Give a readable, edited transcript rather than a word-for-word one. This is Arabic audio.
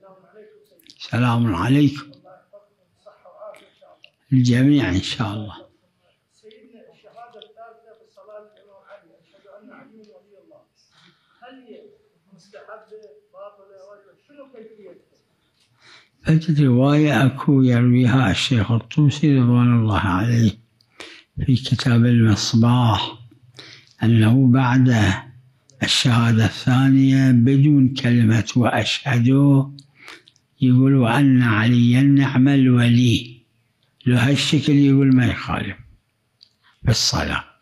سلام عليكم. الجميع إن شاء الله. سيدنا الشهادة الثالثة في الصلاة للإمام علي، أشهد أن علي ولي الله، هل هي مستحبة باطلة ولا شنو كيفيتها؟ فجت رواية أكو يرويها الشيخ الطوسي رضوان الله عليه في كتاب المصباح أنه بعد الشهادة الثانية بدون كلمة وأشهد يقول أن عليا نعم الولي، له هالشكل يقول ما يخالف بالصلاة.